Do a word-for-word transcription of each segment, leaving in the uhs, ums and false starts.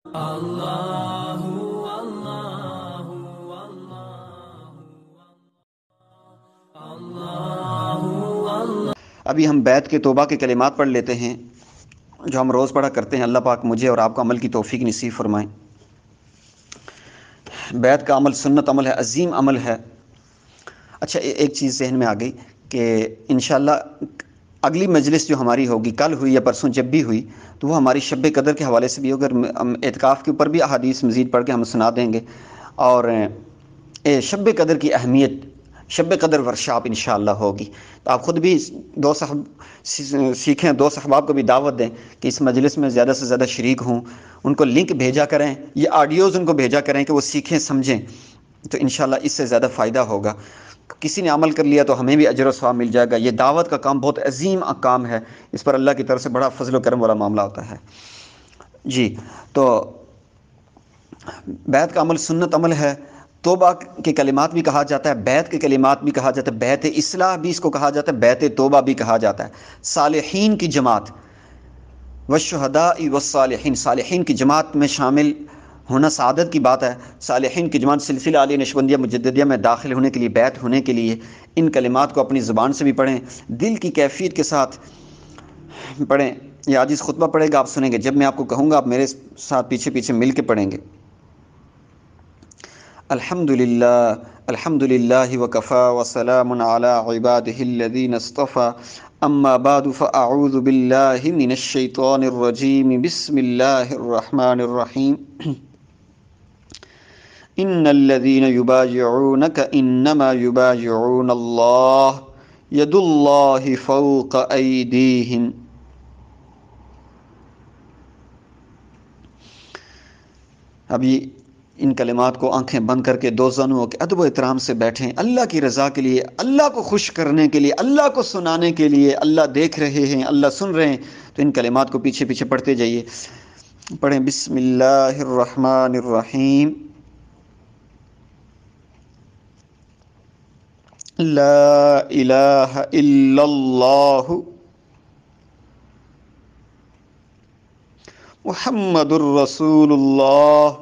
اللہ ابھی ہم بیت کے توبہ کے کلمات پڑھ لیتے ہیں جو ہم روز پڑھا کرتے ہیں۔ اللہ پاک مجھے اور آپ کو عمل کی توفیق نصیب فرمائیں۔ بیت کا عمل سنت عمل ہے، عظیم عمل ہے۔ اچھا ایک چیز ذہن میں آ گئی کہ انشاءاللہ اگلی مجلس جو ہماری ہوگی، کل ہوئی یا پرسوں جب بھی ہوئی، تو وہ ہماری شب قدر کے حوالے سے بھی ہوگا۔ اعتکاف کے اوپر بھی احادیث مزید پڑھ کے ہم سنا دیں گے، اور شب قدر کی اہمیت، شب قدر ورکشاپ انشاءاللہ ہوگی۔ تو آپ خود بھی دو صاحب سیکھیں، دو صحباب کو بھی دعوت دیں کہ اس مجلس میں زیادہ سے زیادہ شریک ہوں، ان کو لنک بھیجا کریں، یہ آڈیوز ان کو بھیجا کریں کہ وہ سیکھیں سمجھیں، تو انشاءاللہ اس سے زیادہ فائدہ ہوگا۔ کسی نے عمل کر لیا تو ہمیں بھی اجر و ثواب مل جائے گا۔ یہ دعوت کا کام بہت عظیم کام ہے، اس پر اللہ کی طرف سے بڑا فضل و کرم والا معاملہ ہوتا ہے۔ جی تو بیت کا عمل سنت عمل ہے۔ توبہ کے کلمات بھی کہا جاتا ہے، بیت کے کلمات بھی کہا جاتا ہے، بیت اصلاح بھی اس کو کہا جاتا ہے، بیت توبہ بھی کہا جاتا ہے۔ صالحین کی جماعت والشہداء والصالحین، صالحین کی جماعت میں شامل ہونا سعادت کی بات ہے۔ صالحین کی جماعت سلسلہ عالیہ نشبندیہ مجددیہ میں داخل ہونے کے لیے، بیت ہونے کے لیے ان کلمات کو اپنی زبان سے بھی پڑھیں، دل کی کیفیت کے ساتھ پڑھیں۔ یہ آج اس خطبہ پڑھے گا، آپ سنیں گے، جب میں آپ کو کہوں گا آپ میرے ساتھ پیچھے پیچھے مل کے پڑھیں گے۔ الحمدللہ الحمدللہ وکفا وسلام علی عبادہ الذین اصطفى، اما بعد فاعوذ باللہ من الشیطان الرجیم، بسم اللہ الرحمن الرحیم۔ ان الذین یبایعونک انما یبایعون اللہ ید اللہ فوق ایدیہم۔ ابھی ان کلمات کو آنکھیں بند کر کے دو زنوں کے ادب و احترام سے بیٹھیں، اللہ کی رضا کے لیے، اللہ کو خوش کرنے کے لیے، اللہ کو سنانے کے لیے۔ اللہ دیکھ رہے ہیں، اللہ سن رہے ہیں، تو ان کلمات کو پیچھے پیچھے پڑھتے جائیے۔ پڑھیں، بسم اللہ الرحمن الرحیم۔ لا الہ الا اللہ محمد الرسول اللہ،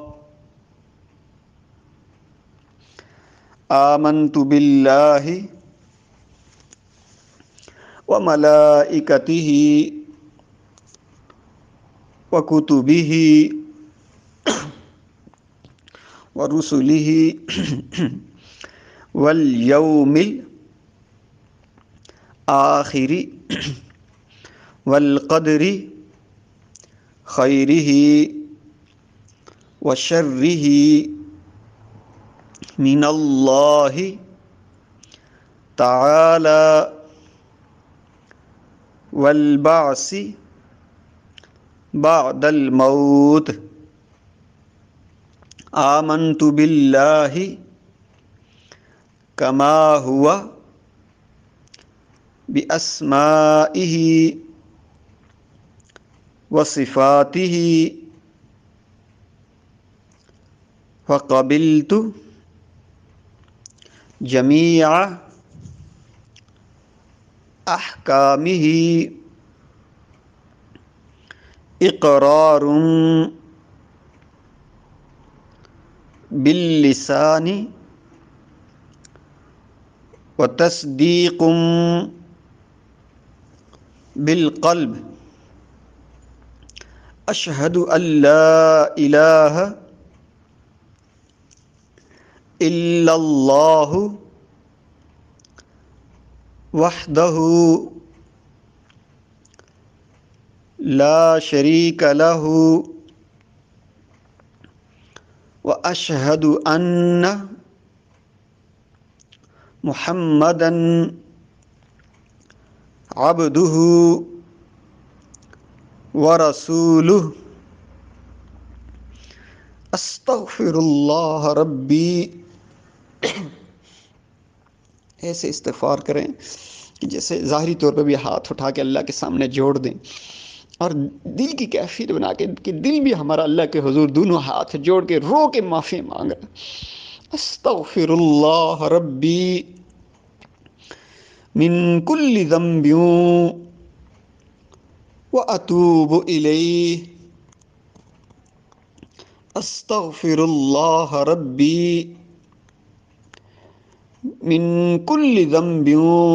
آمنت باللہ وملائکتہ وکتبہ ورسلہ والیوم الآخر والقدر خیرہ وشرہ من اللہ تعالی والبعث بعد الموت۔ آمنت باللہ کما ہوا باسمائہ وصفاتہ وقبلت جمیع احکامہ اقرار باللسان وتصدیق بالقلب۔ اشہد ان لا الہ الا اللہ وحدہ لا شریک لہ واشہد ان محمدا عبدہ ورسولہ۔ استغفر اللہ ربی۔ ایسے استغفار کریں کہ جیسے ظاہری طور پہ بھی ہاتھ اٹھا کے اللہ کے سامنے جوڑ دیں، اور دل کی کیفیت بنا کے کہ دل بھی ہمارا اللہ کے حضور دونوں ہاتھ جوڑ کے رو کے معافی مانگ رہا ہے۔ استغفر اللہ ربی من کل ذنب واتوب الیہ۔ استغفر اللہ ربی من کل ذنب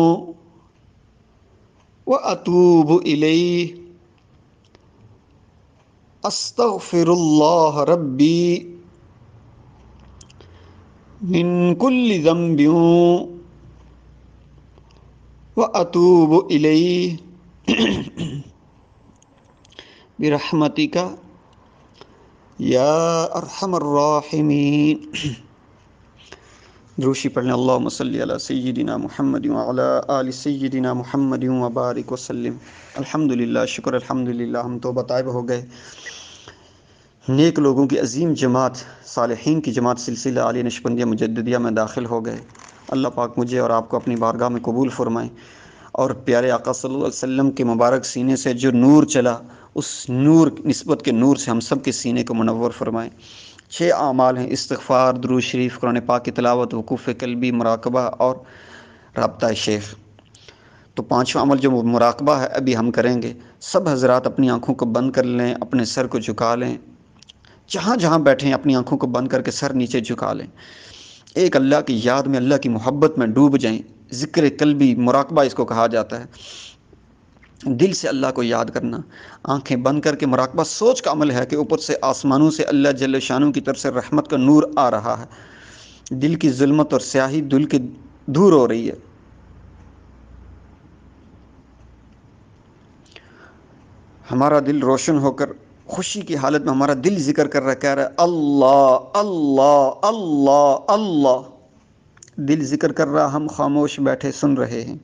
واتوب الیہ استغفر اللہ ربی من کل ذنب واتوب الیہ برحمتک یا ارحم الراحمین۔ دروشی پڑھنے اللہم صلی علی سیدنا محمد وعلی آل سیدنا محمد وبارک وسلم۔ الحمدللہ، شکر الحمدللہ، ہم توبہ طائب ہو گئے، نیک لوگوں کی عظیم جماعت، صالحین کی جماعت سلسلہ عالیہ نشبندیہ مجددیہ میں داخل ہو گئے۔ اللہ پاک مجھے اور آپ کو اپنی بارگاہ میں قبول فرمائیں، اور پیارے آقا صلی اللہ علیہ وسلم کے مبارک سینے سے جو نور چلا، اس نور نسبت کے نور سے ہم سب کے سینے کو منور فرمائیں۔ چھ اعمال ہیں: استغفار، درود شریف، قرآن پاک کی تلاوت، وقوف قلبی، مراقبہ اور رابطہ شیخ۔ تو پانچواں عمل جو مراقبہ ہے ابھی ہم کریں گے۔ سب حضرات اپنی آنکھوں کو بند کر لیں، اپنے سر کو جھکا لیں، جہاں جہاں بیٹھیں اپنی آنکھوں کو بند کر کے سر نیچے جھکا لیں، ایک اللہ کی یاد میں، اللہ کی محبت میں ڈوب جائیں۔ ذکر قلبی، مراقبہ اس کو کہا جاتا ہے، دل سے اللہ کو یاد کرنا، آنکھیں بند کر کے۔ مراقبہ سوچ کا عمل ہے کہ اوپر سے آسمانوں سے اللہ جل شانہ کی طرف سے رحمت کا نور آ رہا ہے، دل کی ظلمت اور سیاہی دل کے دور ہو رہی ہے۔ ہمارا دل روشن ہو کر خوشی کی حالت میں ہمارا دل ذکر کر رہا ہے، کہہ رہا ہے اللہ اللہ اللہ اللہ، دل ذکر کر رہا، ہم خاموش بیٹھے سن رہے ہیں۔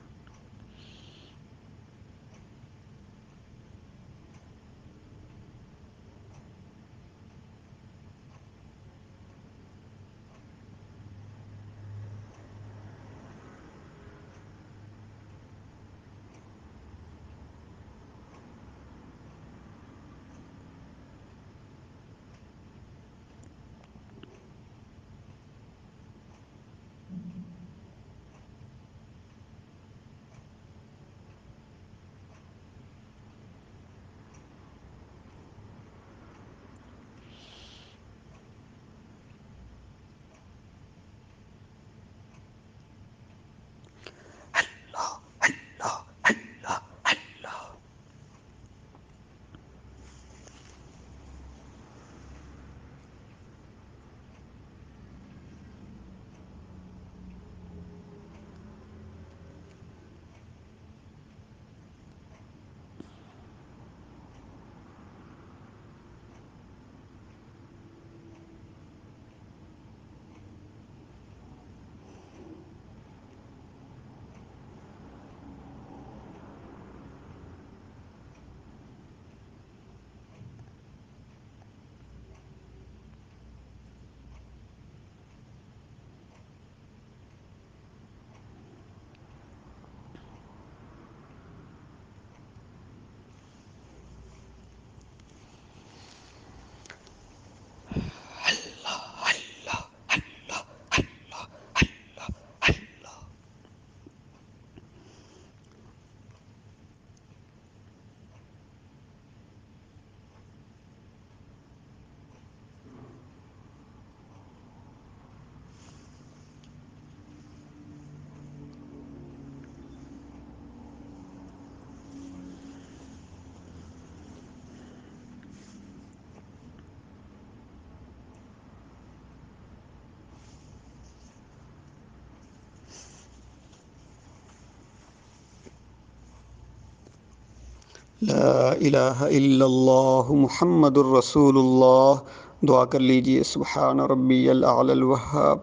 لا الہ الا اللہ محمد الرسول اللہ۔ دعا کر لیجئے، سبحان ربی الاعلی الوہاب،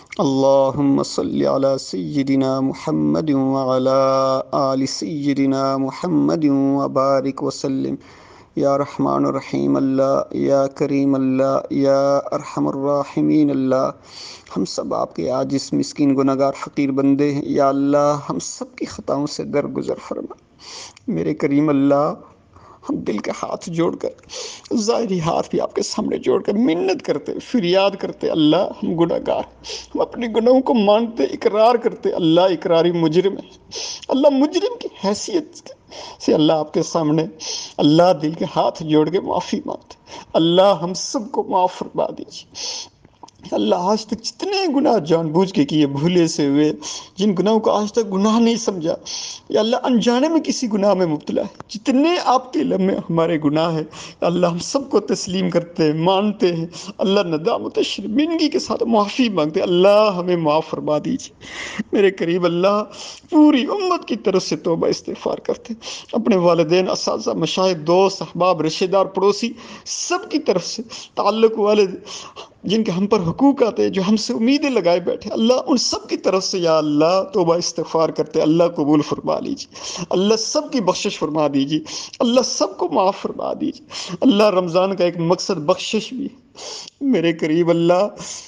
اللہم صلی علی سیدنا محمد وعلی آل سیدنا محمد وبارک وسلم۔ یا رحمان الرحیم اللہ، یا کریم اللہ، یا ارحم الراحمین اللہ، ہم سب آپ کے عاجز مسکین گناہگار حقیر بندے ہیں۔ یا اللہ، ہم سب کی خطاؤں سے درگزر فرما۔ میرے کریم اللہ، ہم دل کے ہاتھ جوڑ کر، ظاہری ہاتھ بھی آپ کے سامنے جوڑ کر منت کرتے، فریاد کرتے، اللہ ہم گناہ گار، ہم اپنے گناہوں کو مانتے، اقرار کرتے، اللہ اقراری مجرم ہے، اللہ مجرم کی حیثیت سے اللہ آپ کے سامنے اللہ دل کے ہاتھ جوڑ کے معافی مانگتے، اللہ ہم سب کو معاف فرما دیجیے۔ اللہ آج تک جتنے گناہ جان بوجھ کے کیے، بھولے سے ہوئے، جن گناہوں کو آج تک گناہ نہیں سمجھا، یا اللہ انجانے میں کسی گناہ میں مبتلا ہے، جتنے آپ کے علم میں ہمارے گناہ ہیں اللہ ہم سب کو تسلیم کرتے ہیں، مانتے ہیں، اللہ ندامت و شرمندگی کے ساتھ معافی مانگتے ہیں، اللہ ہمیں معاف فرما دیجیے۔ میرے قریب اللہ پوری امت کی طرف سے توبہ استغفار کرتے ہیں، اپنے والدین، اساتذہ، مشاہد، دوست، احباب، رشتہ دار، پڑوسی، سب کی طرف سے، تعلق والے جن کے ہم پر حقوق آتے ہیں، جو ہم سے امیدیں لگائے بیٹھے، اللہ ان سب کی طرف سے یا اللہ توبہ استغفار کرتے، اللہ قبول فرما لیجیے، اللہ سب کی بخشش فرما دیجیے، اللہ سب کو معاف فرما دیجیے۔ اللہ رمضان کا ایک مقصد بخشش بھی ہے، میرے قریب اللہ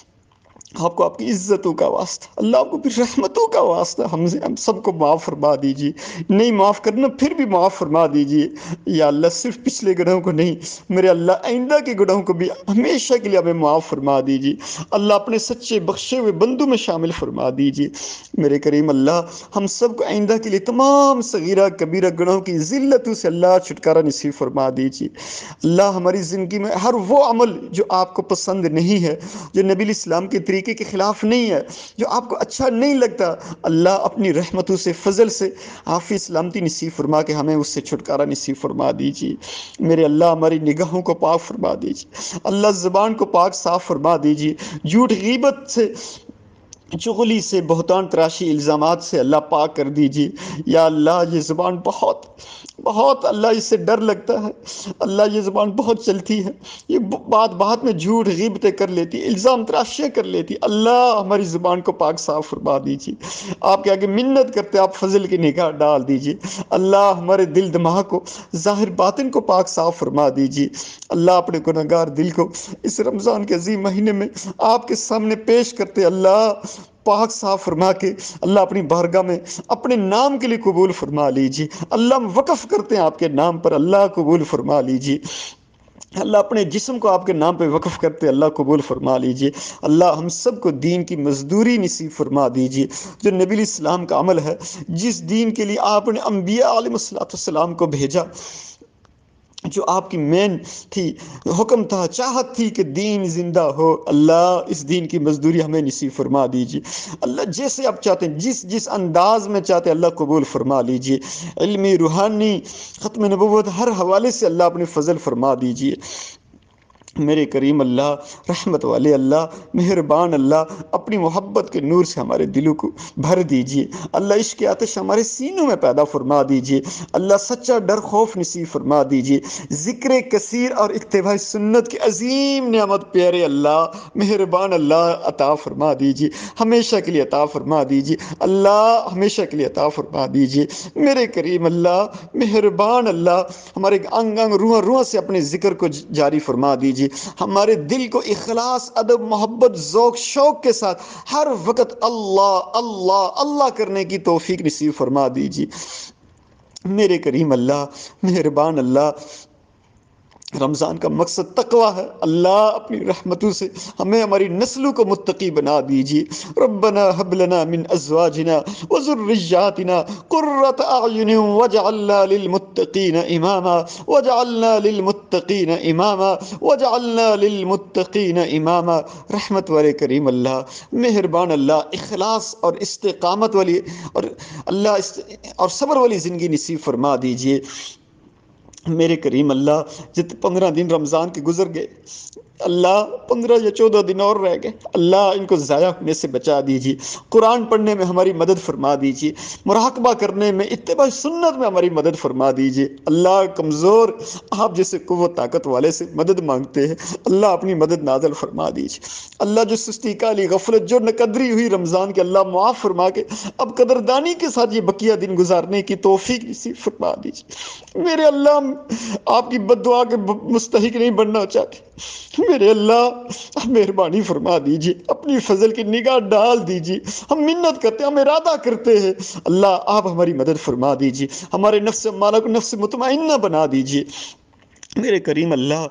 آپ کو آپ کی عزتوں کا واسطہ، اللہ آپ کو پھر رحمتوں کا واسطہ ہم سے ہم سب کو معاف فرما دیجیے، نہیں معاف کرنا پھر بھی معاف فرما دیجیے یا اللہ، صرف پچھلے گناہوں کو نہیں، میرے اللہ آئندہ کے گناہوں کو بھی ہمیشہ کے لیے ہمیں معاف فرما دیجیے، اللہ اپنے سچے بخشے ہوئے بندوں میں شامل فرما دیجیے۔ میرے کریم اللہ ہم سب کو آئندہ کے لیے تمام صغیرہ کبیرہ گناہوں کی ذلتوں سے اللہ چھٹکارا نصیب فرما دیجیے۔ اللہ ہماری زندگی میں ہر وہ عمل جو آپ کو پسند نہیں ہے، جو نبی اسلام کے طریقے کے خلاف نہیں ہے، جو آپ کو اچھا نہیں لگتا، اللہ اپنی رحمتوں سے، فضل سے عافیت سلامتی نصیب فرما کے ہمیں اس سے چھٹکارا نصیب فرما دیجیے۔ میرے اللہ ہماری نگاہوں کو پاک فرما دیجیے، اللہ زبان کو پاک صاف فرما دیجیے، جھوٹ غیبت سے، چغلی سے، بہتان تراشی الزامات سے اللہ پاک کر دیجیے یا اللہ۔ یہ زبان بہت بہت اللہ اس سے ڈر لگتا ہے، اللہ یہ زبان بہت چلتی ہے، یہ بات بات میں جھوٹ غیبتیں کر لیتی، الزام تراشیاں کر لیتی، اللہ ہماری زبان کو پاک صاف فرما دیجیے۔ آپ کے آگے منت کرتے آپ فضل کی نگاہ ڈال دیجیے، اللہ ہمارے دل دماغ کو، ظاہر باطن کو پاک صاف فرما دیجیے۔ اللہ اپنے گنہگار دل کو اس رمضان کے عظیم مہینے میں آپ کے سامنے پیش کرتے، اللہ پاک صاف فرما کے اللہ اپنی بارگاہ میں اپنے نام کے لیے قبول فرما لیجیے، اللہ ہم وقف کرتے ہیں آپ کے نام پر، اللہ قبول فرما لیجیے۔ اللہ اپنے جسم کو آپ کے نام پہ وقف کرتے اللہ قبول فرما لیجیے۔ اللہ ہم سب کو دین کی مزدوری نصیب فرما دیجیے، جو نبی اسلام کا عمل ہے، جس دین کے لیے آپ نے انبیاء علیہ السلام کو بھیجا، جو آپ کی مین تھی، حکم تھا، چاہت تھی کہ دین زندہ ہو، اللہ اس دین کی مزدوری ہمیں نصیب فرما دیجیے۔ اللہ جیسے آپ چاہتے ہیں، جس جس انداز میں چاہتے ہیں اللہ قبول فرما لیجیے، علمی، روحانی، ختم نبوت، ہر حوالے سے اللہ اپنے فضل فرما دیجیے۔ میرے کریم اللہ، رحمت والے اللہ، مہربان اللہ، اپنی محبت کے نور سے ہمارے دلوں کو بھر دیجیے، اللہ عشق کی آتش ہمارے سینوں میں پیدا فرما دیجیے، اللہ سچا ڈر خوف نصیب فرما دیجیے، ذکر کثیر اور اتباع سنت کی عظیم نعمت پیارے اللہ، مہربان اللہ عطا فرما دیجیے، ہمیشہ کے لیے عطا فرما دیجیے، اللہ ہمیشہ کے لیے عطا فرما دیجیے۔ میرے کریم اللہ، مہربان اللہ، ہمارے انگ انگ روح روح سے اپنے ذکر کو جاری فرما دیجیے، ہمارے دل کو اخلاص، ادب، محبت، ذوق، شوق کے ساتھ ہر وقت اللہ اللہ اللہ کرنے کی توفیق نصیب فرما دیجیے۔ میرے کریم اللہ، مہربان اللہ، رمضان کا مقصد تقوی ہے، اللہ اپنی رحمتوں سے ہمیں ہماری نسلوں کو متقی بنا دیجیے۔ ربنا هب لنا من ازواجنا وذرياتنا قرة اعين واجعلنا للمتقين اماما واجعلنا للمتقين اماما واجعلنا للمتقين اماما۔ رحمت والے کریم اللہ، مہربان اللہ، اخلاص اور استقامت والی اور اللہ اور صبر والی زندگی نصیب فرما دیجیے۔ میرے کریم اللہ، جت پندرہ دن رمضان کے گزر گئے، اللہ پندرہ یا چودہ دن اور رہ گئے، اللہ ان کو ضائع ہونے سے بچا دیجیے، قرآن پڑھنے میں ہماری مدد فرما دیجیے، مراقبہ کرنے میں، اتباع سنت میں ہماری مدد فرما دیجیے۔ اللہ کمزور آپ جیسے قوت طاقت والے سے مدد مانگتے ہیں، اللہ اپنی مدد نازل فرما دیجیے۔ اللہ جو سستی کالی غفلت، جو نقدری ہوئی رمضان کے، اللہ معاف فرما کے اب قدردانی کے ساتھ یہ بقیہ دن گزارنے کی توفیق نصیب فرما دیجیے۔ میرے اللہ، آپ کی بد دعا کے مستحق نہیں بننا چاہتے، میرے اللہ آپ مہربانی فرما دیجیے، اپنی فضل کی نگاہ ڈال دیجیے، ہم منت کرتے ہیں، ہم ارادہ کرتے ہیں، اللہ آپ ہماری مدد فرما دیجیے، ہمارے نفس مالا کو نفس مطمئنہ بنا دیجیے میرے کریم اللہ۔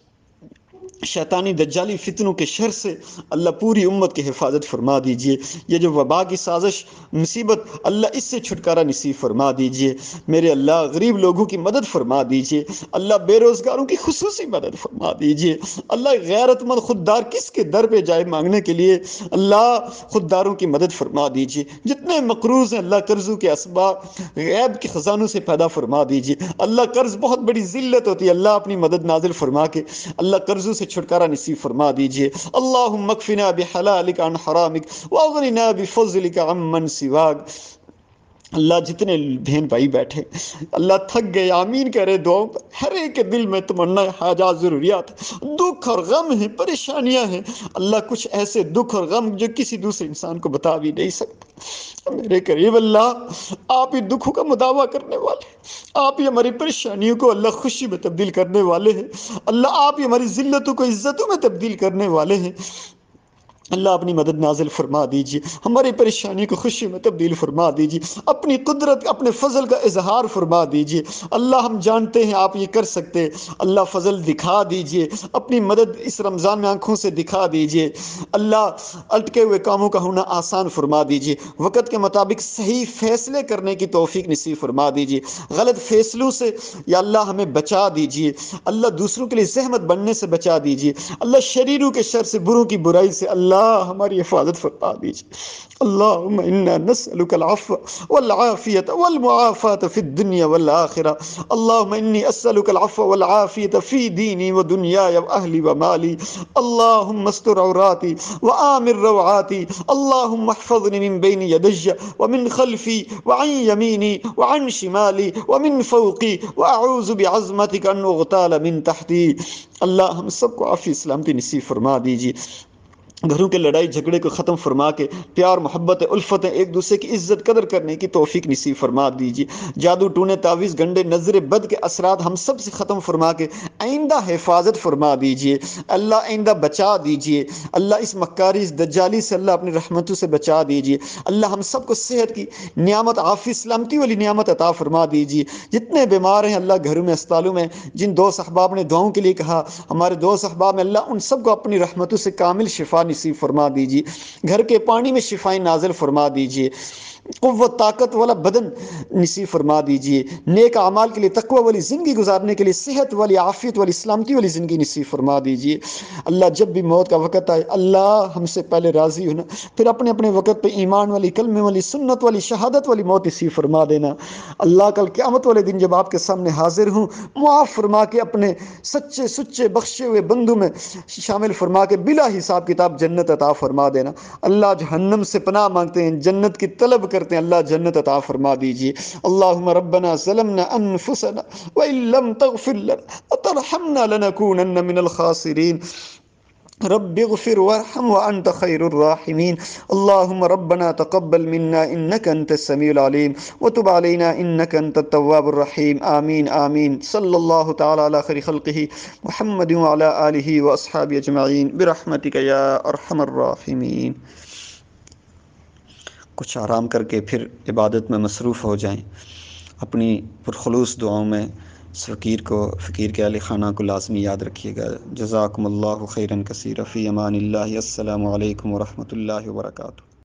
شیطانی دجالی فتنوں کے شر سے اللہ پوری امت کی حفاظت فرما دیجئے، یہ جو وبا کی سازش مصیبت اللہ اس سے چھٹکارا نصیب فرما دیجئے میرے اللہ۔ غریب لوگوں کی مدد فرما دیجئے اللہ، بے روزگاروں کی خصوصی مدد فرما دیجئے اللہ۔ غیرت مند خوددار کس کے در پہ جائے مانگنے کے لیے، اللہ خودداروں کی مدد فرما دیجئے۔ جتنے مقروض ہیں اللہ قرضوں کے اسباب غیب کے خزانوں سے پیدا فرما دیجئے اللہ۔ قرض بہت بڑی ذلت ہوتی ہے اللہ، اپنی مدد نازل فرما کے اللہ قرضوں سے چھٹکارا نصیب فرما دیجئے۔ اللہم اکفنا بحلالک عن حرامک واغننا بفضلک عمن سواک۔ اللہ جتنے بہن بھائی بیٹھے اللہ تھک گئے آمین کہہ رہے دعاؤں پر، ہر ایک کے دل میں تمنا حاجات ضروریات دکھ اور غم ہیں، پریشانیاں ہیں اللہ، کچھ ایسے دکھ اور غم جو کسی دوسرے انسان کو بتا بھی نہیں سکتے میرے قریب اللہ۔ آپ ہی دکھوں کا مداوع کرنے والے، آپ ہی ہماری پریشانیوں کو اللہ خوشی میں تبدیل کرنے والے ہیں اللہ، آپ ہی ہماری ذلتوں کو عزتوں میں تبدیل کرنے والے ہیں اللہ۔ اپنی مدد نازل فرما دیجیے، ہماری پریشانی کو خوشی میں تبدیل فرما دیجیے، اپنی قدرت اپنے فضل کا اظہار فرما دیجیے اللہ۔ ہم جانتے ہیں آپ یہ کر سکتے اللہ، فضل دکھا دیجیے، اپنی مدد اس رمضان میں آنکھوں سے دکھا دیجیے اللہ۔ اٹکے ہوئے کاموں کا ہونا آسان فرما دیجیے، وقت کے مطابق صحیح فیصلے کرنے کی توفیق نصیب فرما دیجیے، غلط فیصلوں سے یا اللہ ہمیں بچا دیجیے اللہ، دوسروں کے لیے زحمت بننے سے بچا دیجیے اللہ، شریروں کے شر سے، بروں کی برائی سے اللہ ہماری حفاظت فرما دیجیے۔ اللہم انا نسألک العفو والعافیت والمعافات فی الدنیا والآخرہ۔ اللہم انی اسألک العفو والعافیت فی دینی و دنیای و اہلی و مالی۔ اللہم استر عوراتی وآمن روعاتی۔ اللہم احفظنی من بین یدی ومن خلفی وعن یمینی وعن شمالی ومن فوقی واعوذ بعظمتک ان اغتال من تحتی۔ اللہ ہم سب کو عافیت سلامتی نصیب فرما دیجیے، گھروں کے لڑائی جھگڑے کو ختم فرما کے پیار محبت الفتیں ایک دوسرے کی عزت قدر کرنے کی توفیق نصیب فرما دیجیے، جادو ٹونے تعویذ گنڈے نظر بد کے اثرات ہم سب سے ختم فرما کے آئندہ حفاظت فرما دیجیے اللہ، آئندہ بچا دیجیے اللہ، اس مکاری اس دجالی سے اللہ اپنی رحمتوں سے بچا دیجیے اللہ۔ ہم سب کو صحت کی نعمت عافیت سلامتی والی نعمت عطا فرما دیجیے، جتنے بیمار ہیں اللہ گھروں میں اسپتالوں میں، جن دو احباب نے دعاؤں کے لیے کہا ہمارے دو احباب میں اللہ ان سب کو اپنی رحمتوں سے کامل شفا نصیب فرما دیجیے، گھر کے پانی میں شفائیں نازل فرما دیجیے، قوت طاقت والا بدن نصیب فرما دیجیے، نیک اعمال کے لیے تقوی والی زندگی گزارنے کے لیے صحت والی عافیت والی سلامتی والی زندگی نصیب فرما دیجیے اللہ۔ جب بھی موت کا وقت آئے اللہ ہم سے پہلے راضی ہونا، پھر اپنے اپنے وقت پہ ایمان والی کلمے والی سنت والی شہادت والی موت نصیب فرما دینا اللہ۔ کل قیامت والے دن جب آپ کے سامنے حاضر ہوں معاف فرما کے اپنے سچے سچے بخشے ہوئے بندوں میں شامل فرما کے بلا حساب کتاب جنت عطا فرما دینا اللہ۔ جہنم سے پناہ مانگتے ہیں، جنت کی طلب کرتے ہیں اللہ، جنت عطا فرما دیجیے۔ اللہم ربنا ظلمنا انفسنا وان لم تغفر لنا وترحمنا لنکونن من الخاسرین رب اغفر وارحم وانت خیر الراحمین۔ اللہم ربنا تقبل منا انک انت السمیع العلیم وتب علینا انک انت التواب الرحیم آمین آمین۔ صلی اللہ تعالی علی خیر خلقہ محمد وعلی آلہ واصحابہ اجمعین برحمتک یا ارحم الراحمین۔ کچھ آرام کر کے پھر عبادت میں مصروف ہو جائیں، اپنی پرخلوص دعاؤں میں اس فقیر کو، فقیر کے اہل خانہ کو لازمی یاد رکھیے گا۔ جزاکم اللہ خیرا کثیرا، فی امان اللہ، السلام علیکم ورحمۃ اللہ وبرکاتہ۔